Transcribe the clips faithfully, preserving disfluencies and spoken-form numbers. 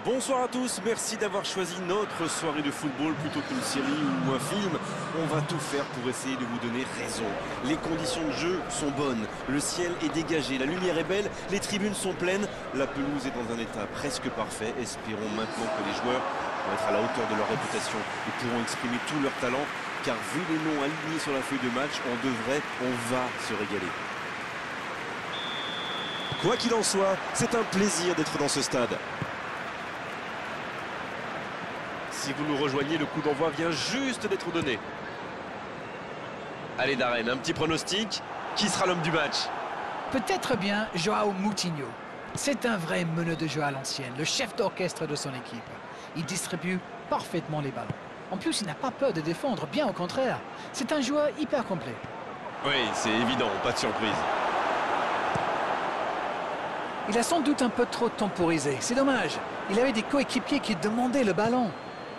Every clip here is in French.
Bonsoir à tous, merci d'avoir choisi notre soirée de football plutôt qu'une série ou un film. On va tout faire pour essayer de vous donner raison. Les conditions de jeu sont bonnes, le ciel est dégagé, la lumière est belle, les tribunes sont pleines, la pelouse est dans un état presque parfait. Espérons maintenant que les joueurs vont être à la hauteur de leur réputation et pourront exprimer tout leur talent, car vu les noms alignés sur la feuille de match, on devrait, on va se régaler. Quoi qu'il en soit, c'est un plaisir d'être dans ce stade. Si vous nous rejoignez, le coup d'envoi vient juste d'être donné. Allez Darren, un petit pronostic. Qui sera l'homme du match? Peut-être bien Joao Moutinho. C'est un vrai meneur de jeu à l'ancienne, le chef d'orchestre de son équipe. Il distribue parfaitement les ballons. En plus, il n'a pas peur de défendre, bien au contraire. C'est un joueur hyper complet. Oui, c'est évident, pas de surprise. Il a sans doute un peu trop temporisé, c'est dommage. Il avait des coéquipiers qui demandaient le ballon.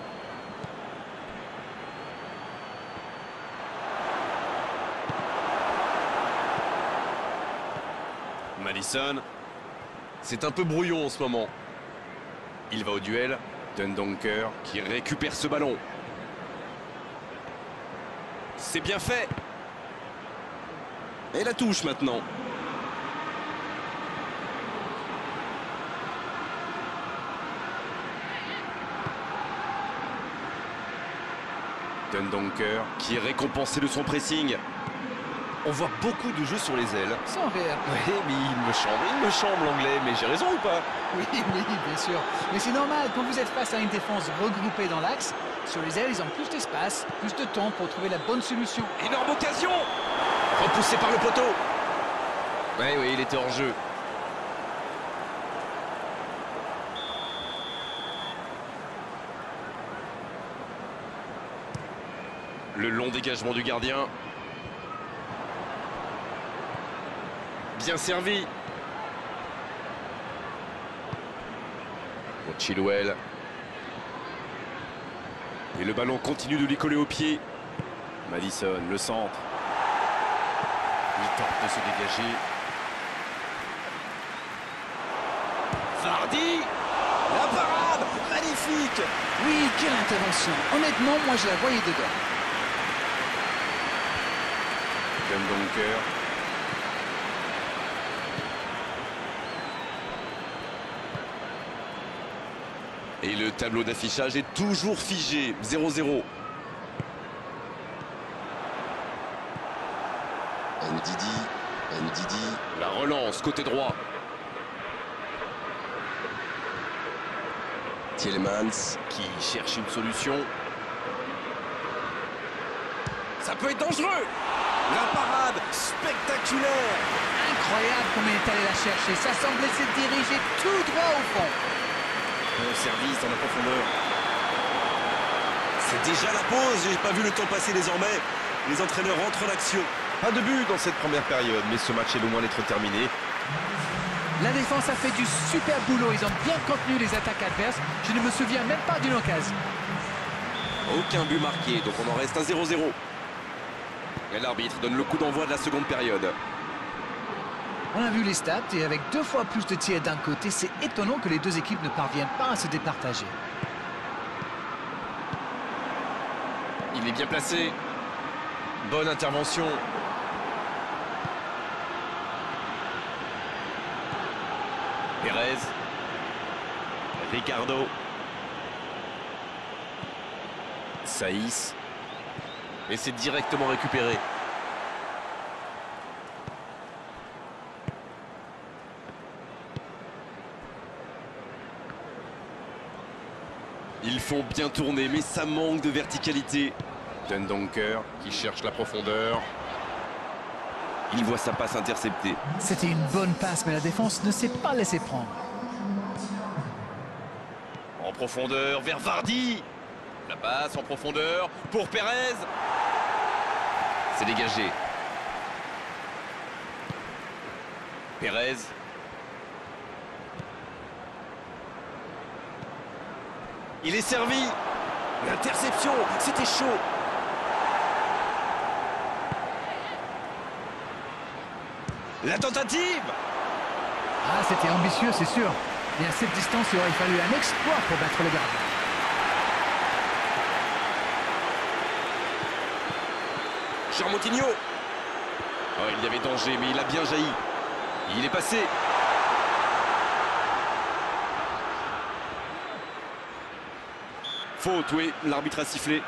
Madison, c'est un peu brouillon en ce moment. Il va au duel, Dendoncker qui récupère ce ballon. C'est bien fait. Et la touche maintenant. Dendoncker qui est récompensé de son pressing. On voit beaucoup de jeux sur les ailes. Sans rire. Oui, mais il me chambre, il me chambre l'anglais, mais j'ai raison ou pas? Oui, oui, bien sûr. Mais c'est normal, quand vous êtes face à une défense regroupée dans l'axe, sur les ailes, ils ont plus d'espace, plus de temps pour trouver la bonne solution. Énorme occasion! Repoussé par le poteau. Oui, oui, il était hors jeu. Le long dégagement du gardien. Bien servi. Pour Chilwell. Et le ballon continue de lui coller au pied. Madison, le centre. Il tente de se dégager. Vardy. La parade. Magnifique. Oui, quelle intervention. Honnêtement, moi, je la voyais dedans. Dendoncker. Et le tableau d'affichage est toujours figé, zéro zéro. Ndidi, Ndidi. La relance, côté droit. Tielemans qui cherche une solution. Ça peut être dangereux. La parade spectaculaire. Incroyable comme il est allé la chercher. Ça semblait se diriger tout droit au fond. Bon service dans la profondeur. C'est déjà la pause, j'ai pas vu le temps passer désormais. Les entraîneurs rentrent en action. Pas de but dans cette première période, mais ce match est loin d'être terminé. La défense a fait du super boulot, ils ont bien contenu les attaques adverses. Je ne me souviens même pas d'une occasion. Aucun but marqué, donc on en reste à zéro zéro. Et l'arbitre donne le coup d'envoi de la seconde période. On a vu les stats et avec deux fois plus de tirs d'un côté, c'est étonnant que les deux équipes ne parviennent pas à se départager. Il est bien placé. Bonne intervention. Pérez. Ricardo. Saïs. Et c'est directement récupéré. Ils font bien tourner, mais ça manque de verticalité. Dendoncker qui cherche la profondeur. Il voit sa passe interceptée. C'était une bonne passe, mais la défense ne s'est pas laissée prendre. En profondeur, vers Vardy. La passe en profondeur pour Pérez. C'est dégagé. Pérez. Il est servi. L'interception, c'était chaud. La tentative. Ah, c'était ambitieux, c'est sûr. Et à cette distance, il aurait fallu un exploit pour battre le gardien. Jean Moutinho. Oh, il y avait danger, mais il a bien jailli. Il est passé. Faute, oui, l'arbitre a sifflé.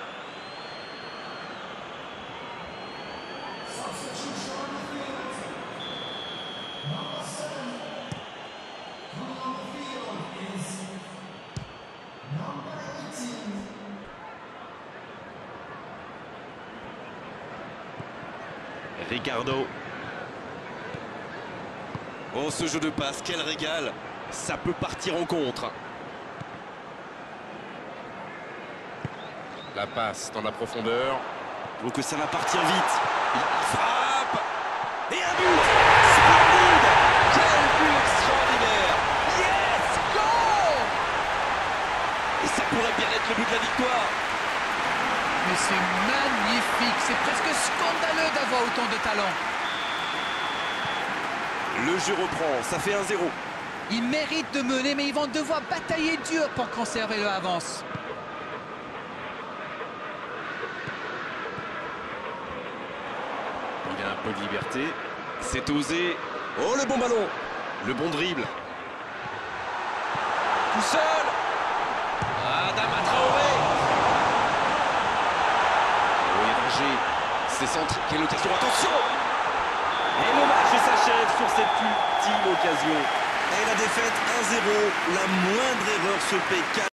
Ricardo. Oh, ce jeu de passe, quel régal. Ça peut partir en contre. La passe dans la profondeur. Donc ça va partir vite. Il frappe. Et un but. Splendide. Quel but extraordinaire. Yes, goal. Et ça pourrait bien être le but de la victoire. Mais c'est magnifique, c'est presque scandaleux d'avoir autant de talent. Le jeu reprend, ça fait un zéro. Ils méritent de mener, mais ils vont devoir batailler dur pour conserver leur avance. Il a un peu de liberté. C'est osé. Oh, le bon ballon. Le bon dribble. Tout seul. Adama Traoré. C'est centre, quelle occasion, attention! Et le match s'achève sur cette ultime occasion. Et la défaite un zéro, la moindre erreur se paie.